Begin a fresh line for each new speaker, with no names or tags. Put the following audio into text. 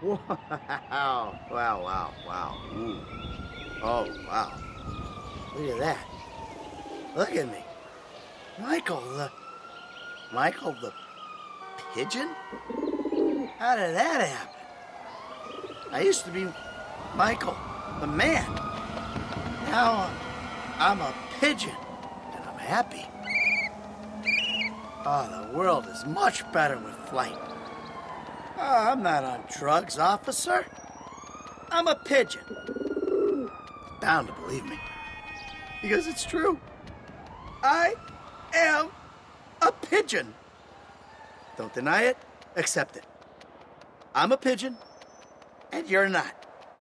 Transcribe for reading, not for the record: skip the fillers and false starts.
Wow. Wow, wow, wow. Ooh. Oh, wow. Look at that. Look at me. Michael the pigeon? How did that happen? I used to be Michael, the man. Now I'm a pigeon, and I'm happy. Oh, the world is much better with flight. Oh, I'm not on drugs, officer. I'm a pigeon. Bound to believe me. Because it's true. I am a pigeon. Don't deny it, accept it. I'm a pigeon, and you're not.